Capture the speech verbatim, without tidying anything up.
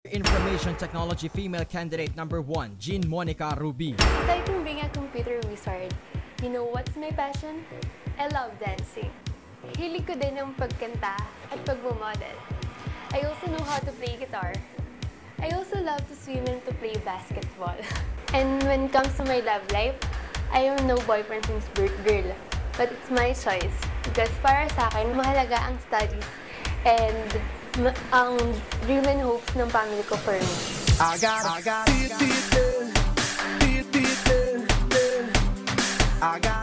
Information Technology female candidate number one, Jean Monica Ruby. Exciting being a computer wizard. You know what's my passion? I love dancing. Hilig ko din ang pagkanta at pagmamodel. I also know how to play guitar. I also love to swim and to play basketball. And when it comes to my love life, I am no boyfriend since birth girl. But it's my choice. Because para sa akin, mahalaga ang studies and ang dream and hopes ng family ko for me. I got, I got, I got, I got, I got